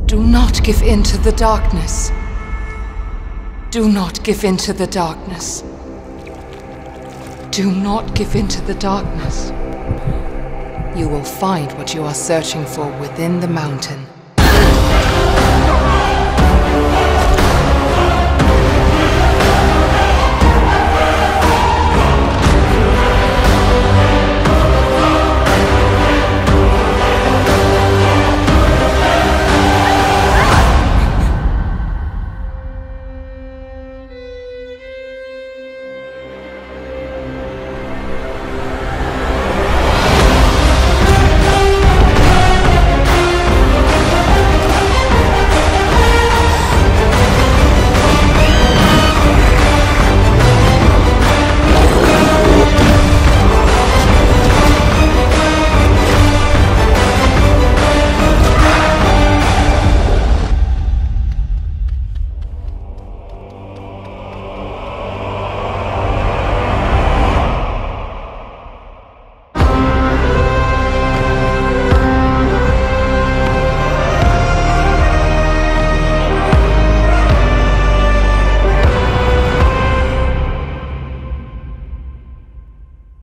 Do not give in to the darkness. Do not give in to the darkness. Do not give in to the darkness. You will find what you are searching for within the mountain.